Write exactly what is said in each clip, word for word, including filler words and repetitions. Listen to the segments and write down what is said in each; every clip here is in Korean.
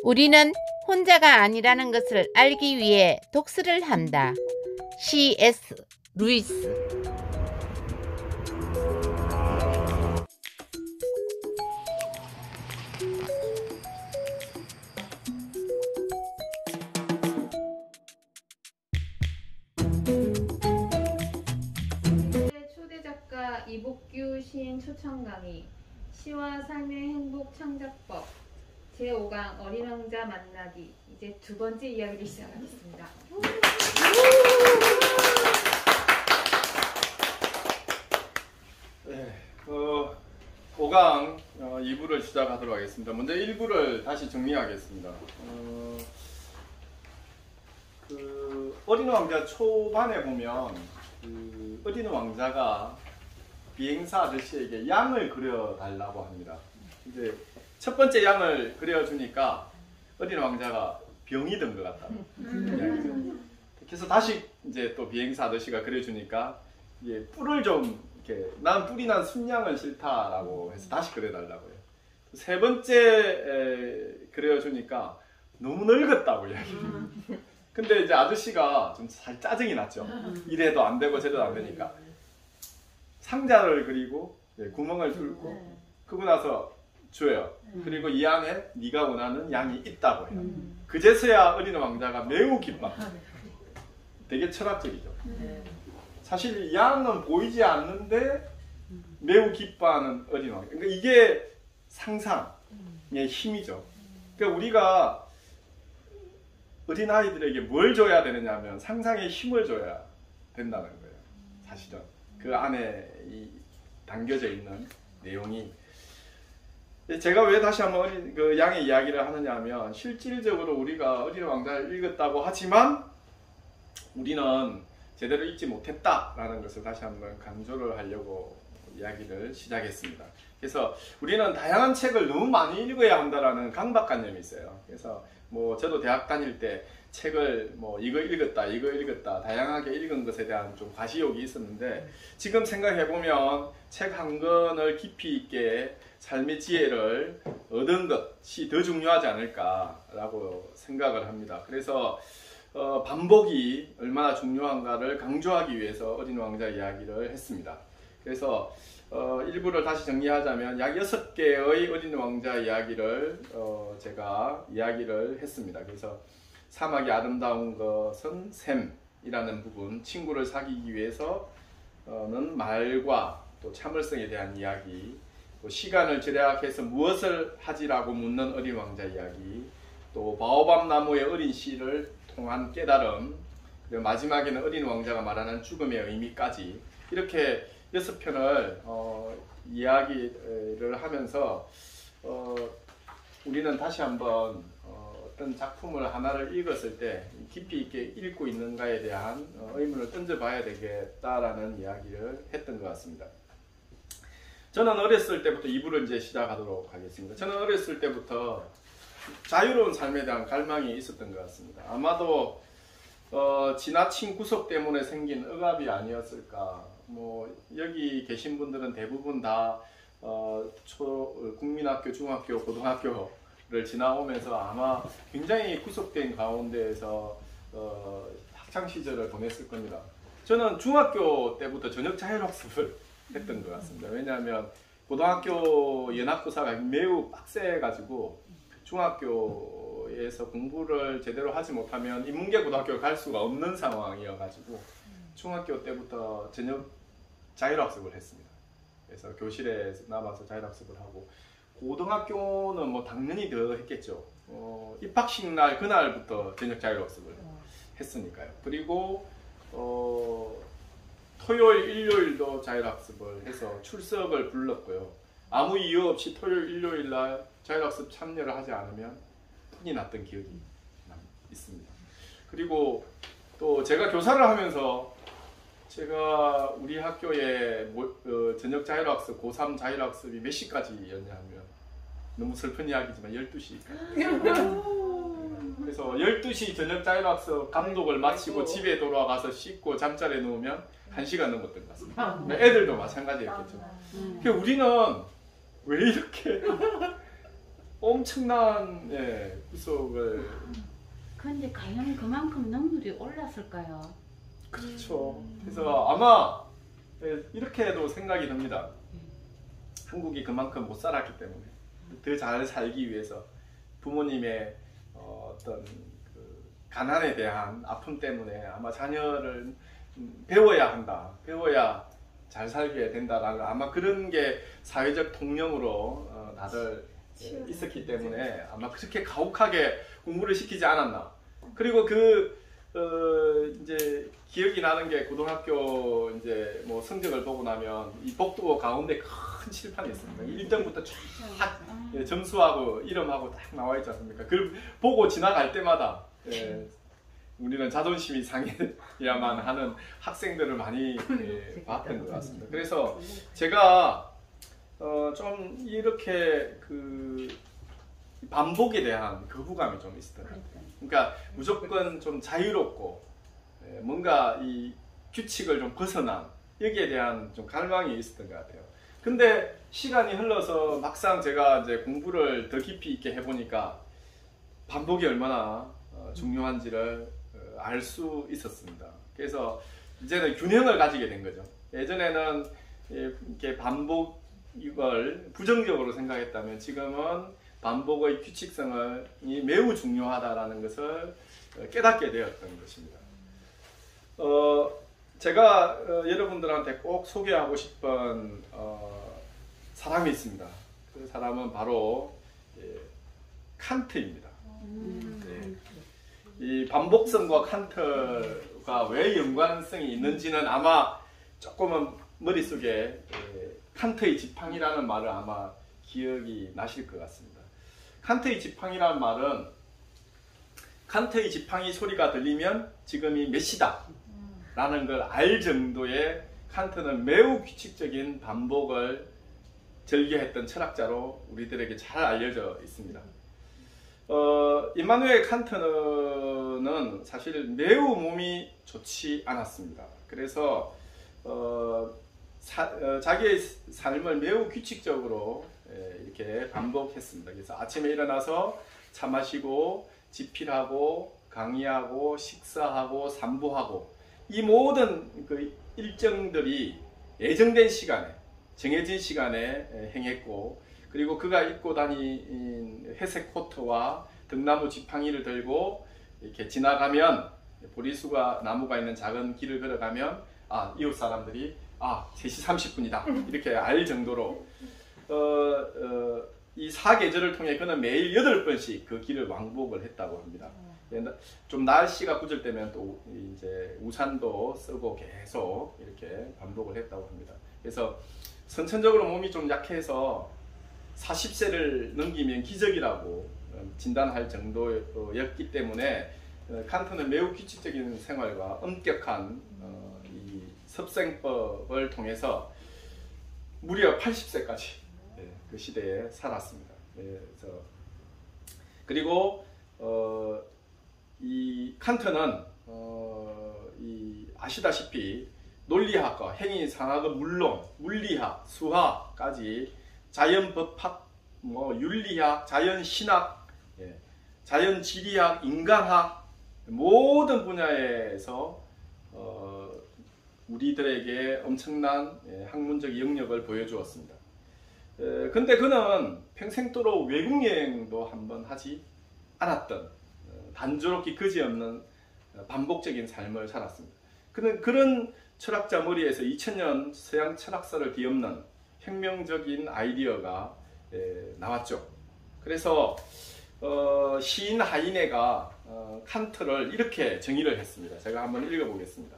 우리는 혼자가 아니라는 것을 알기 위해 독서를 한다. 씨 에스 루이스. 초대 작가 이복규 시인 초청 강의 시와 삶의 행복 창작법 제오 강 어린 왕자 만나기. 이제 두 번째 이야기를 시작하겠습니다. 네, 어, 오 강 어, 이 부를 시작하도록 하겠습니다. 먼저 일 부를 다시 정리하겠습니다. 어, 그 어린 왕자 초반에 보면 그 어린 왕자가 비행사 아저씨에게 양을 그려달라고 합니다. 이제 첫 번째 양을 그려주니까 어린 왕자가 병이 든 것 같다. 그래서 다시 이제 또 비행사 아저씨가 그려주니까 이게 뿔을 좀 이렇게 난 뿔이 난 순양은 싫다라고 해서 다시 그려달라고 해요. 세 번째 에, 그려주니까 너무 늙었다고 이야기해요. 근데 이제 아저씨가 좀 살 짜증이 났죠. 이래도 안 되고 저래도 안 되니까 상자를 그리고 구멍을 뚫고 그러고 나서 줘요. 그리고 이 안에 네가 원하는 양이 있다고 해요. 그제서야 어린 왕자가 매우 기뻐. 되게 철학적이죠. 사실 양은 보이지 않는데 매우 기뻐하는 어린 왕자. 그러니까 이게 상상의 힘이죠. 그러니까 우리가 어린 아이들에게 뭘 줘야 되느냐 하면 상상의 힘을 줘야 된다는 거예요. 사실은 그 안에 이 담겨져 있는 내용이. 제가 왜 다시 한번 어린 그 양의 이야기를 하느냐 하면 실질적으로 우리가 어린 왕자를 읽었다고 하지만 우리는 제대로 읽지 못했다라는 것을 다시 한번 강조를 하려고 이야기를 시작했습니다. 그래서 우리는 다양한 책을 너무 많이 읽어야 한다라는 강박관념이 있어요. 그래서 뭐 저도 대학 다닐 때 책을 뭐 이거 읽었다 이거 읽었다 다양하게 읽은 것에 대한 좀 과시욕이 있었는데 지금 생각해 보면 책 한 권을 깊이 있게 삶의 지혜를 얻은 것이 더 중요하지 않을까라고 생각을 합니다. 그래서 어, 반복이 얼마나 중요한가를 강조하기 위해서 어린 왕자 이야기를 했습니다. 그래서 어, 일부를 다시 정리하자면 약 여섯 개의 어린 왕자 이야기를 어, 제가 이야기를 했습니다. 그래서 사막이 아름다운 것은 샘이라는 부분, 친구를 사귀기 위해서는 말과 또 참을성에 대한 이야기, 또 시간을 절약해서 무엇을 하지라고 묻는 어린 왕자 이야기, 또 바오밥 나무의 어린 씨를 통한 깨달음, 그리고 마지막에는 어린 왕자가 말하는 죽음의 의미까지 이렇게 여섯 편을 어, 이야기를 하면서 어, 우리는 다시 한번 어, 어떤 작품을 하나를 읽었을 때 깊이 있게 읽고 있는가에 대한 어, 의문을 던져봐야 되겠다라는 이야기를 했던 것 같습니다. 저는 어렸을 때부터 이 부를 이제 시작하도록 하겠습니다. 저는 어렸을 때부터 자유로운 삶에 대한 갈망이 있었던 것 같습니다. 아마도 어, 지나친 구속 때문에 생긴 억압이 아니었을까. 뭐 여기 계신 분들은 대부분 다 어, 초, 국민학교, 중학교, 고등학교를 지나오면서 아마 굉장히 구속된 가운데에서 어, 학창 시절을 보냈을 겁니다. 저는 중학교 때부터 저녁 자율학습을 했던 것 같습니다. 왜냐하면 고등학교 연합고사가 매우 빡세가지고 중학교에서 공부를 제대로 하지 못하면 인문계 고등학교를 갈 수가 없는 상황이어가지고 중학교 때부터 저녁 자율학습을 했습니다. 그래서 교실에 남아서 자율학습을 하고 고등학교는 뭐 당연히 더 했겠죠. 어, 입학식 날 그날부터 저녁 자율학습을 했으니까요. 그리고 어, 토요일, 일요일도 자율학습을 해서 출석을 불렀고요. 아무 이유 없이 토요일, 일요일 날 자율학습 참여를 하지 않으면 혼이 났던 기억이 있습니다. 그리고 또 제가 교사를 하면서 제가 우리 학교에 어, 저녁 자율학습, 고삼 자율학습이 몇 시까지였냐면 너무 슬픈 이야기지만 열두 시까지. 그래서 열두 시 저녁 자율학습 감독을 마치고 집에 돌아가서 씻고 잠자리에 누우면 한 시간 넘었던 것 같습니다. 애들도 마찬가지였겠죠. 그러니까 우리는 왜 이렇게 엄청난 예, 구속을 근데 과연 그만큼 능률이 올랐을까요? 그렇죠. 그래서 아마 예, 이렇게도 생각이 듭니다. 한국이 그만큼 못 살았기 때문에 더 잘 살기 위해서 부모님의 어, 어떤 그 가난에 대한 아픔 때문에 아마 자녀를 음, 배워야 한다. 배워야 잘 살게 된다라는 아마 그런 게 사회적 통념으로 어, 다들 예, 있었기 때문에 아마 그렇게 가혹하게 공부를 시키지 않았나. 그리고 그 어, 이제 기억이 나는 게 고등학교 이제 뭐 성적을 보고 나면 이 복도 가운데 큰 칠판이 있습니다. 일 등부터 쫙 예, 점수하고 이름하고 딱 나와 있지 않습니까? 그걸 보고 지나갈 때마다 예, 우리는 자존심이 상해야만 하는 학생들을 많이 예, 봤던 것 같습니다. 그래서 제가 어, 좀 이렇게 그 반복에 대한 거부감이 좀 있었던 것 같아요. 그러니까 무조건 좀 자유롭고 예, 뭔가 이 규칙을 좀 벗어난 여기에 대한 좀 갈망이 있었던 것 같아요. 근데 시간이 흘러서 막상 제가 이제 공부를 더 깊이 있게 해보니까 반복이 얼마나 어, 중요한지를 어, 알 수 있었습니다. 그래서 이제는 균형을 가지게 된 거죠. 예전에는 이렇게 반복을 부정적으로 생각했다면 지금은 반복의 규칙성을 매우 중요하다라는 것을 깨닫게 되었던 것입니다. 어, 제가 어, 여러분들한테 꼭 소개하고 싶은 어, 사람이 있습니다. 그 사람은 바로 예, 칸트입니다. 음. 예. 이 반복성과 칸트가 왜 연관성이 있는지는 아마 조금은 머릿속에 예, 칸트의 지팡이라는 말을 아마 기억이 나실 것 같습니다. 칸트의 지팡이라는 말은 칸트의 지팡이 소리가 들리면 지금이 몇 시다 라는 걸 알 정도의 칸트는 매우 규칙적인 반복을 즐겨했던 철학자로 우리들에게 잘 알려져 있습니다. 어, 임마누엘 칸트는 사실 매우 몸이 좋지 않았습니다. 그래서 어, 사, 어, 자기의 삶을 매우 규칙적으로 예, 이렇게 반복했습니다. 그래서 아침에 일어나서 차 마시고 집필하고 강의하고 식사하고 산보하고 이 모든 그 일정들이 예정된 시간에 정해진 시간에 행했고 그리고 그가 입고 다닌 회색 코트와 등나무 지팡이를 들고 이렇게 지나가면 보리수가 나무가 있는 작은 길을 걸어가면 아 이웃 사람들이 아 세 시 삼십 분이다 이렇게 알 정도로 어, 어, 이 사계절을 통해 그는 매일 여덟 번씩 그 길을 왕복을 했다고 합니다. 좀 날씨가 구절 때면 또 이제 우산도 쓰고 계속 이렇게 반복을 했다고 합니다. 그래서 선천적으로 몸이 좀 약해서 사십 세를 넘기면 기적이라고 진단할 정도였기 때문에 칸트는 매우 규칙적인 생활과 엄격한 이 섭생법을 통해서 무려 팔십 세까지 그 시대에 살았습니다. 그래서 그리고 어, 이 칸트는 어, 이 아시다시피 논리학과 행위상학은 물론 물리학, 수학까지 자연법학, 뭐 윤리학, 자연신학, 예, 자연지리학, 인간학 모든 분야에서 어, 우리들에게 엄청난 예, 학문적 영역을 보여주었습니다. 에, 근데 그는 평생도록 외국 여행도 한번 하지 않았던 단조롭기 그지없는 반복적인 삶을 살았습니다. 그는 그런 철학자 머리에서 이천 년 서양 철학사를 뒤엎는 혁명적인 아이디어가 에, 나왔죠. 그래서 어, 시인 하이네가 어, 칸트를 이렇게 정의를 했습니다. 제가 한번 읽어보겠습니다.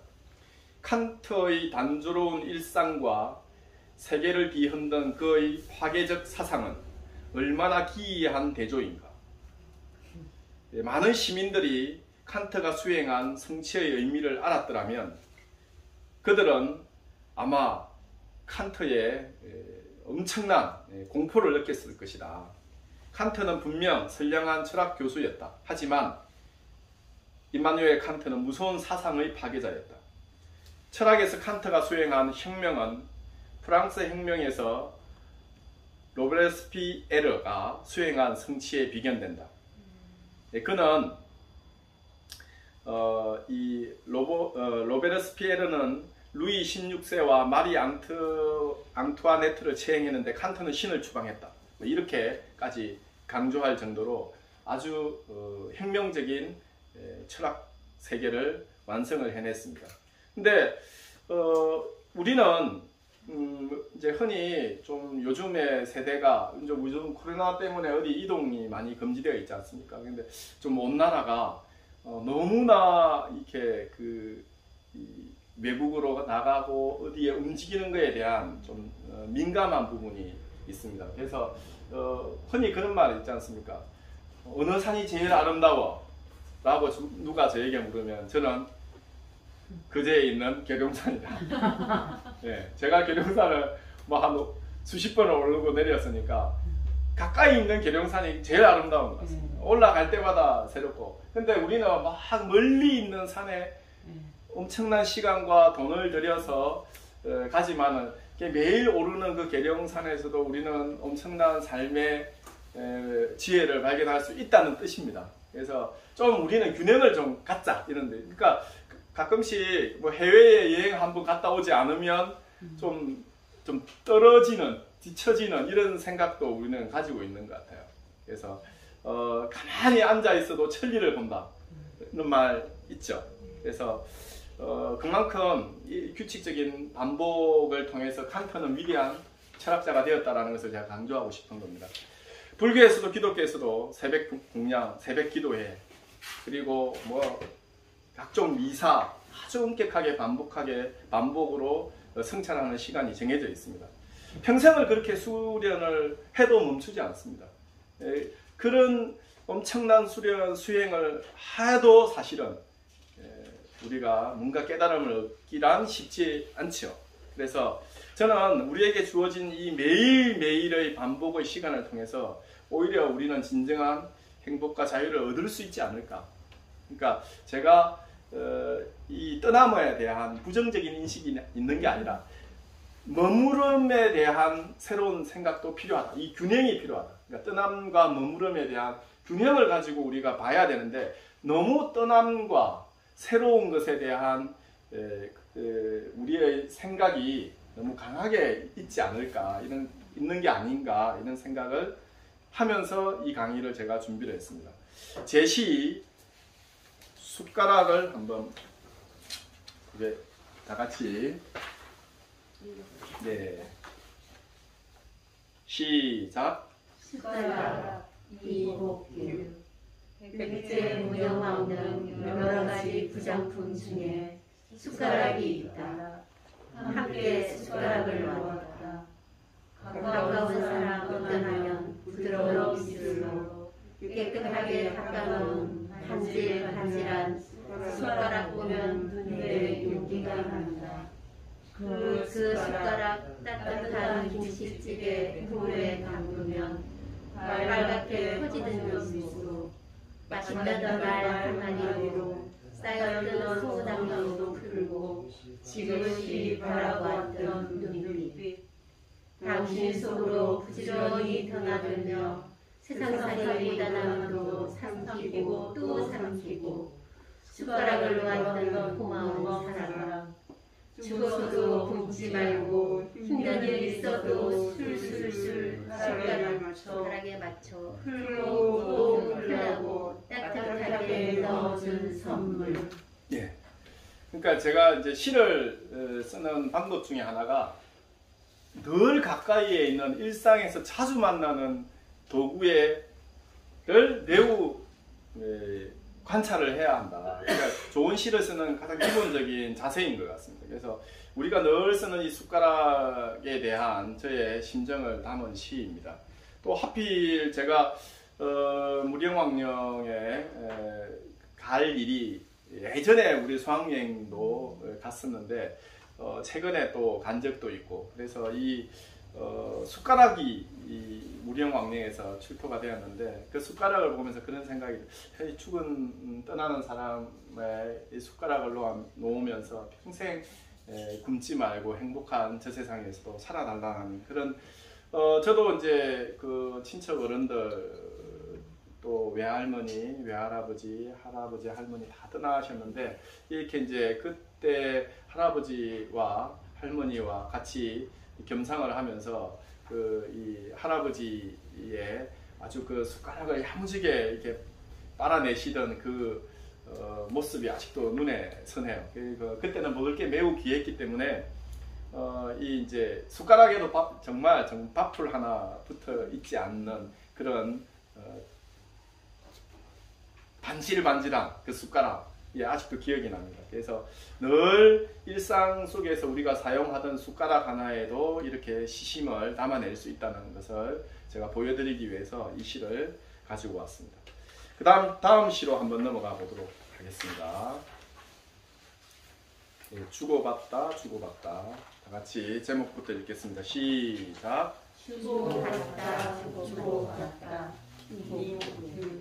칸트의 단조로운 일상과 세계를 뒤흔든 그의 화개적 사상은 얼마나 기이한 대조인가. 많은 시민들이 칸트가 수행한 성취의 의미를 알았더라면 그들은 아마 칸트의 엄청난 공포를 느꼈을 것이다. 칸트는 분명 선량한 철학 교수였다. 하지만 임마누엘 칸트는 무서운 사상의 파괴자였다. 철학에서 칸트가 수행한 혁명은 프랑스 혁명에서 로베스피에르가 수행한 성취에 비견된다. 예, 그는 어, 이 로보, 어, 로베스피에르는 루이 십육 세와 마리 앙트, 앙투아네트를 체행했는데 칸트는 신을 추방했다. 뭐 이렇게까지 강조할 정도로 아주 어, 혁명적인 에, 철학 세계를 완성을 해냈습니다. 근데 어, 우리는 음, 이제 흔히 좀 요즘의 세대가 이제 요즘 코로나 때문에 어디 이동이 많이 금지되어 있지 않습니까? 근데 좀 온 나라가 어, 너무나 이렇게 그 이, 외국으로 나가고 어디에 움직이는 것에 대한 좀 어, 민감한 부분이 있습니다. 그래서 어, 흔히 그런 말 있지 않습니까? 어느 산이 제일 아름다워? 라고 누가 저에게 물으면 저는 그제에 있는 계룡산이다. 네, 제가 계룡산을 뭐 한 수십 번을 오르고 내렸으니까 가까이 있는 계룡산이 제일 아름다운 것 같습니다. 올라갈 때마다 새롭고. 근데 우리는 막 멀리 있는 산에 엄청난 시간과 돈을 들여서 어, 가지만은 매일 오르는 그 계룡산에서도 우리는 엄청난 삶의 에, 지혜를 발견할 수 있다는 뜻입니다. 그래서 좀 우리는 균형을 좀 갖자 이런데, 그러니까 가끔씩 뭐 해외에 여행 한번 갔다 오지 않으면 좀, 좀 떨어지는, 뒤처지는 이런 생각도 우리는 가지고 있는 것 같아요. 그래서 어, 가만히 앉아 있어도 천리를 본다 이런 말 있죠. 그래서 어, 그만큼 이 규칙적인 반복을 통해서 칸트는 위대한 철학자가 되었다는 것을 제가 강조하고 싶은 겁니다. 불교에서도 기독교에서도 새벽 공양, 새벽 기도회, 그리고 뭐 각종 미사 아주 엄격하게 반복하게 반복으로 성찰하는 시간이 정해져 있습니다. 평생을 그렇게 수련을 해도 멈추지 않습니다. 에, 그런 엄청난 수련, 수행을 해도 사실은 에, 우리가 뭔가 깨달음을 얻기란 쉽지 않죠. 그래서 저는 우리에게 주어진 이 매일매일의 반복의 시간을 통해서 오히려 우리는 진정한 행복과 자유를 얻을 수 있지 않을까. 그러니까 제가 어, 이 떠남에 대한 부정적인 인식이 있는 게 아니라 머무름에 대한 새로운 생각도 필요하다. 이 균형이 필요하다. 그러니까 떠남과 머무름에 대한 균형을 가지고 우리가 봐야 되는데 너무 떠남과 새로운 것에 대한 에, 에, 우리의 생각이 너무 강하게 있지 않을까, 이런, 있는 게 아닌가 이런 생각을 하면서 이 강의를 제가 준비를 했습니다. 제시 숟가락을 한번 이제 다 같이 네 시작. 숟가락 이복규 백제 무형왕릉 여러 가지 부장품 중에 숟가락이 있다. 함께 숟가락을 놓았다. 가까운 사람 떠나면 부드러운 입술로 깨끗하게 닦아놓은 반질반질한 숟가락 보면 눈에 윤기가 난다. 그 숟가락 따뜻한 김치찌개 물에 담그면 빨갛게 퍼지는 연수, 맛있다던 말 한마디로 쌓여있던 소담도 풀고 지그시 바라보았던 눈빛, 당신 속으로 부지런히 드나들며 세상살이 무단함도 삼키고 또 삼키고 숟가락을 놓았던 고마운 사람, 죽어서도 굶지 말고 힘든 일 있어도 술술술 숟가락에 맞춰 흘고 또 흘러고 따뜻하게 넣어준 선물. 예. 그러니까 제가 이제 시를 쓰는 방법 중에 하나가 늘 가까이에 있는 일상에서 자주 만나는 도구를 매우 관찰을 해야 한다. 그러니까 좋은 시를 쓰는 가장 기본적인 자세인 것 같습니다. 그래서 우리가 늘 쓰는 이 숟가락에 대한 저의 심정을 담은 시입니다. 또 하필 제가 어, 무령왕령에 에, 갈 일이 예전에 우리 수학여행도 갔었는데 어, 최근에 또 간 적도 있고, 그래서 이 어, 숟가락이 이 무령왕릉에서 출토가 되었는데 그 숟가락을 보면서 그런 생각이, hey, 죽은 떠나는 사람의 이 숟가락을 놓아, 놓으면서 평생 에, 굶지 말고 행복한 저 세상에서도 살아달라는 그런 어, 저도 이제 그 친척 어른들 또 외할머니, 외할아버지, 할아버지, 할머니 다 떠나셨는데 이렇게 이제 그때 할아버지와 할머니와 같이 겸상을 하면서 그 이 할아버지의 아주 그 숟가락을 야무지게 이렇게 빨아내시던 그 어, 모습이 아직도 눈에 선해요. 그, 그때는 먹을 게 매우 귀했기 때문에 어, 이 이제 숟가락에도 밥, 정말 정, 밥풀 하나 붙어 있지 않는 그런 어, 반질반질한 그 숟가락이 아직도 기억이 납니다. 그래서 늘 일상 속에서 우리가 사용하던 숟가락 하나에도 이렇게 시심을 담아낼 수 있다는 것을 제가 보여드리기 위해서 이 시를 가지고 왔습니다. 그 다음 다음 시로 한번 넘어가 보도록 하겠습니다. 네, 주고받다 주고받다 다 같이 제목부터 읽겠습니다. 시작. 주고받다 주고받다 이복규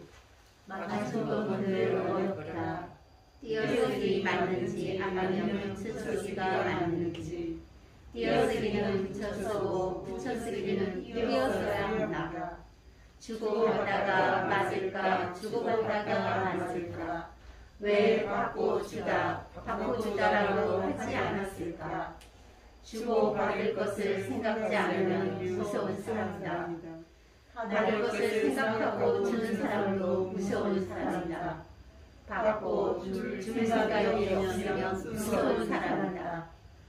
맞추고 늘 어렵다. 띄어쓰기 맞는지 아니면 붙여쓰기가 맞는지. 띄어쓰기는 붙여쓰고 붙여쓰기는 띄어써야 한다. 주고받다가 맞을까 주고받다가 맞을까. 왜 받고 주다 받고 주다라고 하지 않았을까. 주고받을 것을 생각지 않으면 무서운 사람이다. 받을 것을 생각하고 주는 사람도 무서운 사람이다. 받고 줄, 줄 생각이 없으면 무서운 사람이다.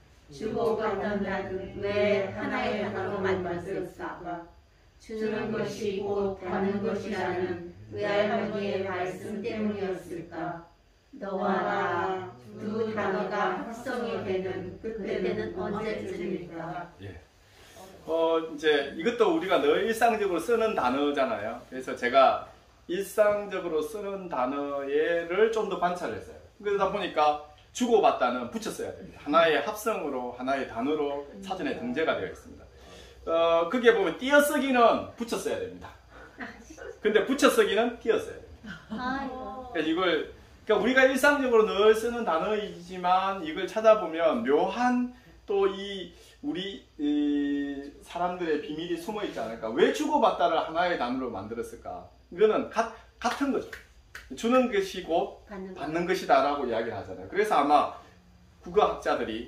주고받는다는 왜 하나의 단어로 만들었을까. 주는 것이 곧 받는 것이라는 외할머니의 말씀 때문이었을까. 너와 나 두 단어가 합성이 되는 그때는 언제쯤일까. 예. 어 이제 이것도 우리가 늘 일상적으로 쓰는 단어잖아요. 그래서 제가 일상적으로 쓰는 단어를 좀 더 관찰했어요. 그러다 보니까 주고받다는 붙였어야 됩니다. 하나의 합성으로 하나의 단어로 사전에 등재가 되어 있습니다. 어 그게 보면 띄어쓰기는 붙였어야 됩니다. 근데 붙여쓰기는 띄었어야 됩니다. 그러니까 이걸 그러니까 우리가 일상적으로 늘 쓰는 단어이지만 이걸 찾아보면 묘한 또 이 우리 이 사람들의 비밀이 숨어 있지 않을까. 왜 주고받다를 하나의 단어로 만들었을까? 이거는 가, 같은 거죠. 주는 것이 곧 받는, 받는 것이다라고 이야기를 하잖아요. 그래서 아마 국어학자들이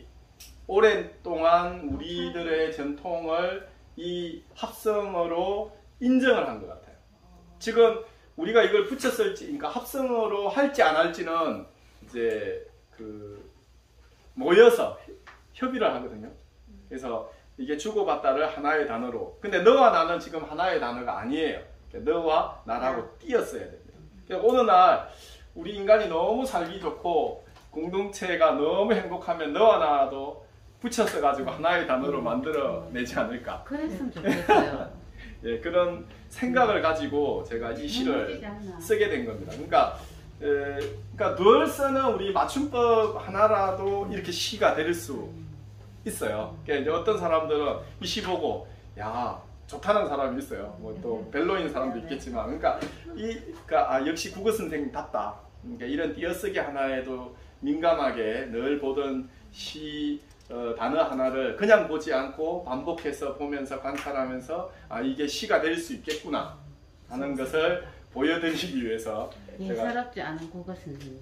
오랫동안 우리들의 전통을 이 합성어로 인정을 한 것 같아요. 지금 우리가 이걸 붙였을지, 그러니까 합성어로 할지 안 할지는 이제 그 모여서 협의를 하거든요. 그래서 이게 주고받다를 하나의 단어로. 근데 너와 나는 지금 하나의 단어가 아니에요. 너와 나라고 띄었어야 됩니다. 어느 날 우리 인간이 너무 살기 좋고 공동체가 너무 행복하면 너와 나도 붙였어 가지고 하나의 단어로 만들어 내지 않을까. 그랬으면 좋겠어요. 예, 그런 생각을 가지고 제가 이 시를 쓰게 된 겁니다. 그러니까, 에, 그러니까 늘 쓰는 우리 맞춤법 하나라도 이렇게 시가 될 수 있어요. 그러니까 이제 어떤 사람들은 이 시 보고 야 좋다는 사람이 있어요. 뭐 또 별로인 사람도 있겠지만, 그러니까 이 그러니까 아, 역시 국어 선생님답다. 그러니까 이런 띄어쓰기 하나에도 민감하게 늘 보던 시 어, 단어 하나를 그냥 보지 않고 반복해서 보면서 관찰하면서 아 이게 시가 될 수 있겠구나 하는 것을 보여드리기 위해서 예사롭지 않은 국어 선생님.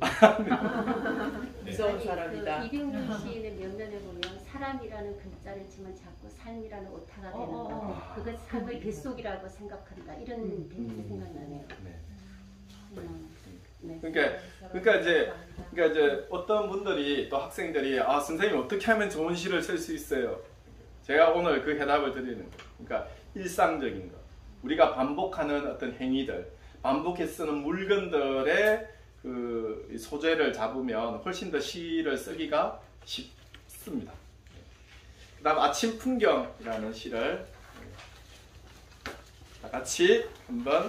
무서운 사람이다. 그 이백년 시인의 면면에 보면 사람이라는 글자를 치면 자꾸 삶이라는 오타가 되는다. 어. 그것 삶의 뱃속이라고 생각한다. 이런 음. 대목이 생각나네요. 네. 음. 네. 그러니까 그러니까 이제 그러니까 이제 어떤 분들이 또 학생들이 아 선생님 어떻게 하면 좋은 시를 쓸 수 있어요? 제가 오늘 그 해답을 드리는 거예요. 그러니까 일상적인 것, 우리가 반복하는 어떤 행위들, 반복해서 쓰는 물건들의 그 소재를 잡으면 훨씬 더 시를 쓰기가 쉽습니다. 그다음 아침 풍경이라는 시를 다 같이 한번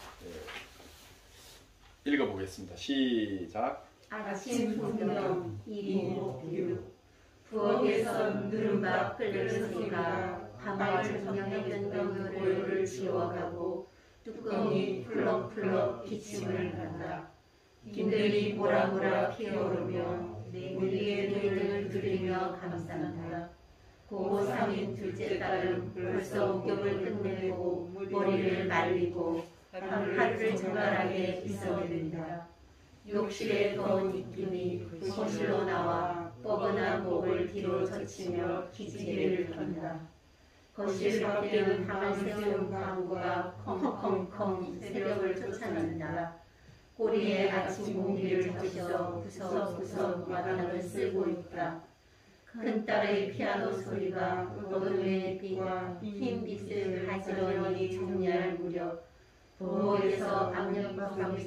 읽어보겠습니다. 시작. 아침 풍경 이복규 부엌에서 누른밥 끓는 소리가 밤을 점령했던 동요를 지워가고 뚜껑이 풀럭풀럭 기침을 한다. 김들이 모락모락 피어오르며 우리의 눈을 들이며 감싼다. 고 삼 인 둘째 딸은 벌써 목욕을 끝내고 머리를 말리고 하루를 정갈하게 있어댄다. 욕실에 더운 입김이 거실로 나와 뻐근한 목을 뒤로 젖히며 기지개를 턴다. 거실 밖에는 방을 세운 광구가 컹컹컹 새벽을 쫓아낸다. 꼬리에 아침 공기를 적셔 구석구석 마당을 쓸고 있다. 큰딸의 피아노 소리가 어둠의 빛과 흰 빛을 가지런히 정리할 무렵 부엌에서 압력밥솥이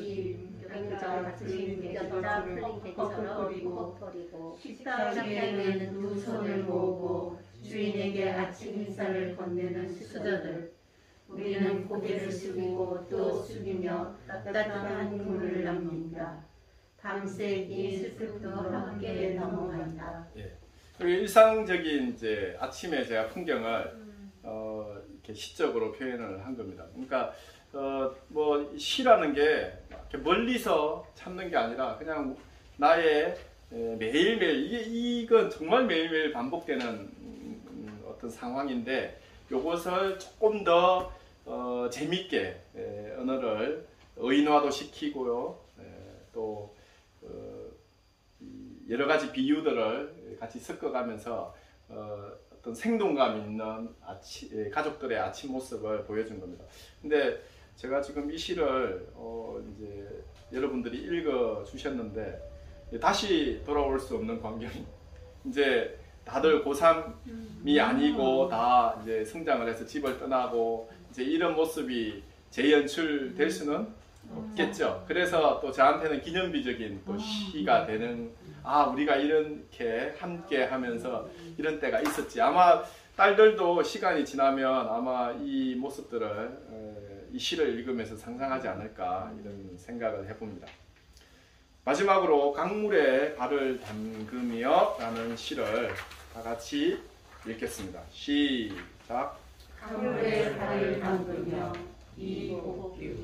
뼈가 같은 뼈가 풀린 개처럼 퍽퍽거리고 식탁 위에는 두 손을 모으고 주인에게 아침 인사를 건네는 수저들. 우리는 고개를 숙이고 또 숙이며 따뜻한 눈물을 남긴다. 밤새 이 슬픔도 함께 넘어간다. 예. 일상적인 이제 아침에 제가 풍경을 어, 이렇게 시적으로 표현을 한 겁니다. 그러니까 어, 뭐 시라는 게 이렇게 멀리서 찾는 게 아니라 그냥 나의 매일매일 이게 이건 정말 매일매일 반복되는 음, 어떤 상황인데 요것을 조금 더 어, 재밌게 에, 언어를 의인화도 시키고요. 에, 또 어, 여러 가지 비유들을 같이 섞어가면서 어, 어떤 생동감 있는 아치, 가족들의 아침 모습을 보여준 겁니다. 근데 제가 지금 이 시를 어, 이제 여러분들이 읽어 주셨는데 다시 돌아올 수 없는 광경이 이제 다들 고삼이 아니고 다 이제 성장을 해서 집을 떠나고 이제 이런 모습이 재연출될 수는 없겠죠. 그래서 또 저한테는 기념비적인 또 시가 되는, 아 우리가 이렇게 함께 하면서 이런 때가 있었지. 아마 딸들도 시간이 지나면 아마 이 모습들을 이 시를 읽으면서 상상하지 않을까 이런 생각을 해봅니다. 마지막으로 강물에 발을 담그며 라는 시를 다 같이 읽겠습니다. 시작. 강물에 발을 담그며 이복규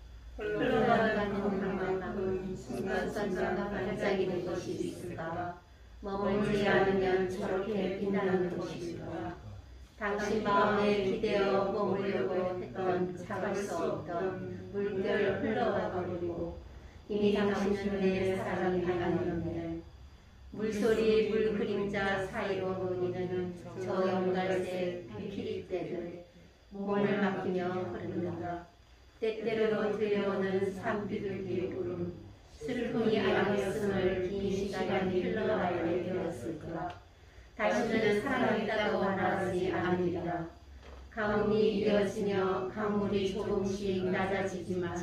흘러가는 강만큼 순간순간 반짝이는 것이 있을까? 머물지 않으면 저렇게 빛나는 것일까? 당신 마음에 기대어 머물려고 했던 잡을 수 없던 물결 흘러가 버리고 이미 당신은 내 사랑이 아니었네. 물소리 물 그림자 사이로 보이는 저 연갈색 피리떼들 몸을 맡기며 흐른다. 때때로 들려오는 산비둘기 울음, 슬픔이 아니었음을 긴 시간이 흘러가게 되었을까. 다시는 사랑했다고 말하지 않으리라. 강물이 이어지며 강물이 조금씩 낮아지지만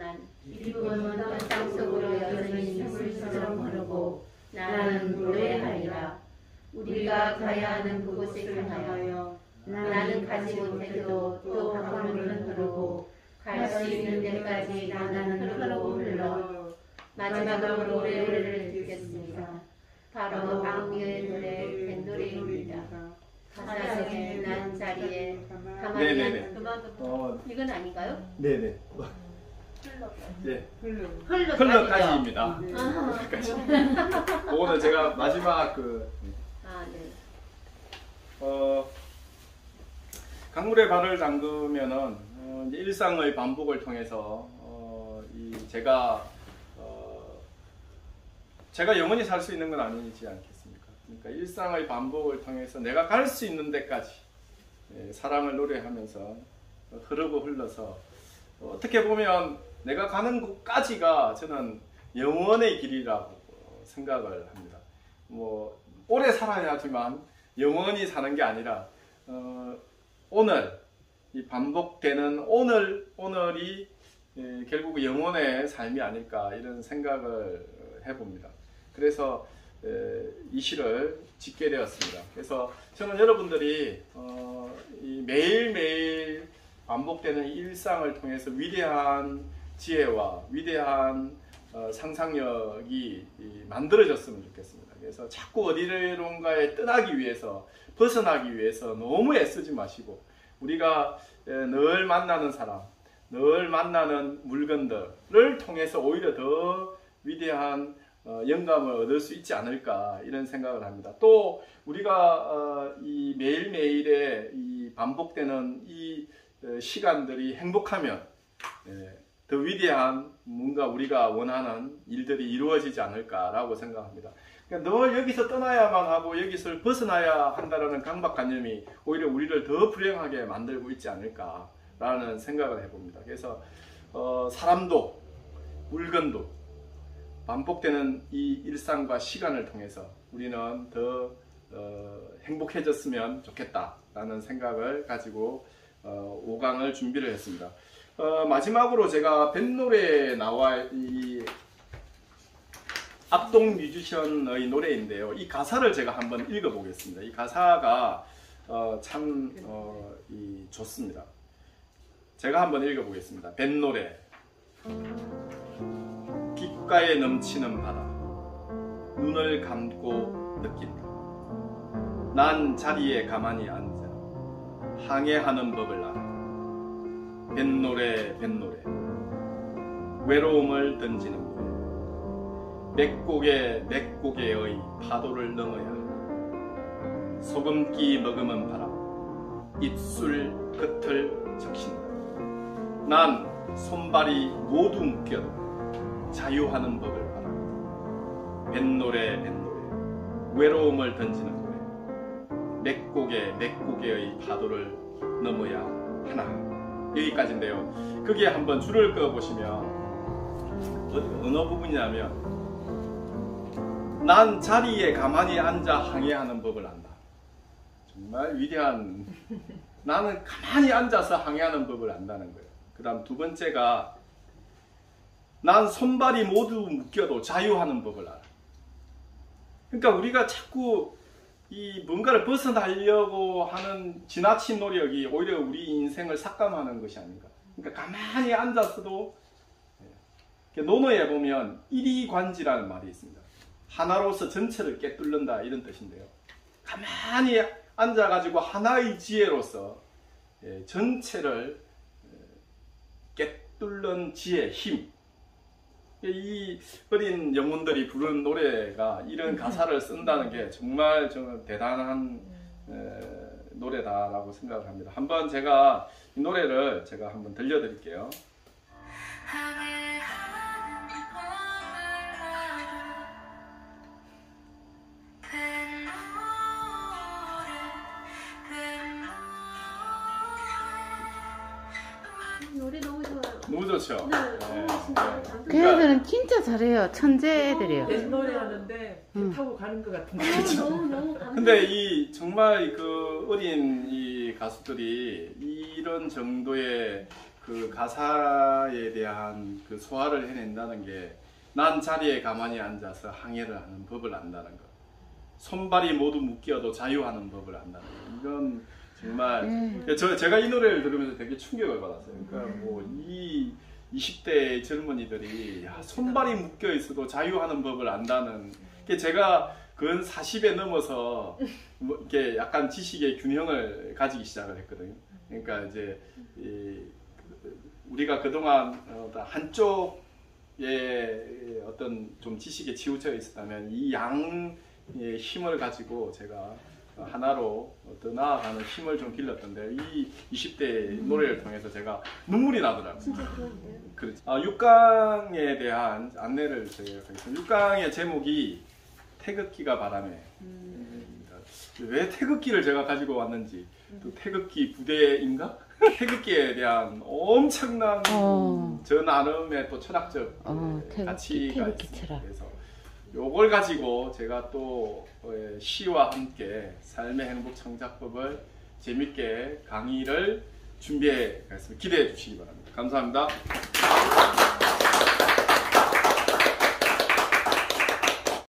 기쁨은 땅속으로 여전히 샘물처럼 흐르고 나는 노래하리라. 우리가 가야 하는 그곳에 향하여 나는 가지 못해도 또 강물은 흐르고 갈 수 있는 데까지 나는 흐르고 흘러. 마지막으로 노래를 듣겠습니다. 바로 악뮤의 노래 뱃노래입니다. 가사에 난 자리에 가만히 네네네. 그만 어, 이건 아닌가요? 네네. 흘러. 네. 흘러까지죠. 흘러까지입니다. 아, 그거는 제가 마지막 그 아 네. 어, 강물에 발을 담그면은 어, 이제 일상의 반복을 통해서 어, 이 제가 어, 제가 영원히 살 수 있는 건 아니지 않겠습니까? 그러니까 일상의 반복을 통해서 내가 갈 수 있는 데까지 예, 사랑을 노래하면서 흐르고 흘러서 어, 어떻게 보면 내가 가는 곳까지가 저는 영원의 길이라고 생각을 합니다. 뭐 오래 살아야지만 영원히 사는 게 아니라 어, 오늘 이 반복되는 오늘 오늘이 예, 결국 영원의 삶이 아닐까 이런 생각을 해봅니다. 그래서 에, 이 시를 짓게 되었습니다. 그래서 저는 여러분들이 어, 이 매일매일 반복되는 일상을 통해서 위대한 지혜와 위대한 어, 상상력이 이, 만들어졌으면 좋겠습니다. 그래서 자꾸 어디론가에 떠나기 위해서 벗어나기 위해서 너무 애쓰지 마시고 우리가 에, 늘 만나는 사람, 늘 만나는 물건들을 통해서 오히려 더 위대한 어, 영감을 얻을 수 있지 않을까 이런 생각을 합니다. 또 우리가 어, 이 매일매일의 이 반복되는 이 어, 시간들이 행복하면 예, 더 위대한 뭔가 우리가 원하는 일들이 이루어지지 않을까라고 생각합니다. 그러니까 늘 여기서 떠나야만 하고 여기서 벗어나야 한다는 강박관념이 오히려 우리를 더 불행하게 만들고 있지 않을까라는 생각을 해봅니다. 그래서 어, 사람도 물건도 반복되는 이 일상과 시간을 통해서 우리는 더 어, 행복해졌으면 좋겠다라는 생각을 가지고 어, 오 강을 준비를 했습니다. 어, 마지막으로 제가 뱃노래에 나와 이 악동 뮤지션의 노래인데요. 이 가사를 제가 한번 읽어보겠습니다. 이 가사가 어, 참 어, 이 좋습니다. 제가 한번 읽어보겠습니다. 뱃노래. 귓가에 넘치는 바다, 눈을 감고 느낀다. 난 자리에 가만히 앉아 항해하는 법을 알아. 뱃노래 뱃노래, 외로움을 던지는 노래. 맥곡에 맥곡에의 파도를 넘어야 한다. 소금기 머금은 바람, 입술 끝을 적신다. 난 손발이 모두 묶여도 자유하는 법을 바라. 뱃노래 뱃노래, 외로움을 던지는 노래. 맥곡에 맥곡에의 파도를 넘어야 하나. 여기까지인데요. 거기에 한번 줄을 그어 보시면 어느 부분이냐면, 난 자리에 가만히 앉아 항해하는 법을 안다. 정말 위대한. 나는 가만히 앉아서 항해하는 법을 안다는 거예요. 그 다음 두 번째가, 난 손발이 모두 묶여도 자유하는 법을 알아. 그러니까 우리가 자꾸 이 뭔가를 벗어나려고 하는 지나친 노력이 오히려 우리 인생을 삭감하는 것이 아닌가. 그러니까 가만히 앉아서도, 논어에 보면 일이관지라는 말이 있습니다. 하나로서 전체를 꿰뚫는다 이런 뜻인데요. 가만히 앉아가지고 하나의 지혜로서 전체를 꿰뚫는 지혜, 힘. 이 어린 영혼들이 부르는 노래가 이런 가사를 쓴다는 게 정말 정말 대단한 노래다라고 생각을 합니다. 한번 제가 이 노래를 제가 한번 들려드릴게요. 노래 너무 좋아요. 너무 좋죠? 네, 네. 너무 진짜. 그 애들은 진짜 잘해요. 천재 애들이에요. 뱃노래 하는데 배 응. 타고 가는 것 같은데. 아, 너무 너무 감동. 근데 이 정말 그 어린 이 가수들이 이런 정도의 그 가사에 대한 그 소화를 해낸다는 게, 난 자리에 가만히 앉아서 항해를 하는 법을 안다는 것, 손발이 모두 묶여도 자유하는 법을 안다는 것, 이건 정말 음. 저, 제가 이 노래를 들으면서 되게 충격을 받았어요. 그러니까 뭐 이 이십 대 젊은이들이 야, 손발이 묶여 있어도 자유하는 법을 안다는 게, 제가 근 사십에 넘어서 뭐 이렇게 약간 지식의 균형을 가지기 시작을 했거든요. 그러니까 이제 이 우리가 그동안 한쪽에 어떤 좀 지식에 치우쳐 있었다면, 이 양의 힘을 가지고 제가 하나로 더 나아가는 힘을 좀 길렀던데, 이 이십 대 노래를 통해서 제가 눈물이 나더라고요. 진짜 그런데요. 그렇죠. 아, 육 강에 대한 안내를 제가 하겠습니다. 육 강의 제목이 태극기가 바람에. 음. 왜 태극기를 제가 가지고 왔는지, 또 태극기 부대인가? 태극기에 대한 엄청난 어. 저 나름의 또 철학적 어, 태극기, 가치가 태극기 있습니다. 철학. 그래서 요걸 가지고 제가 또 시와 함께 삶의 행복 창작법을 재밌게 강의를 준비해 가겠습니다. 기대해 주시기 바랍니다. 감사합니다.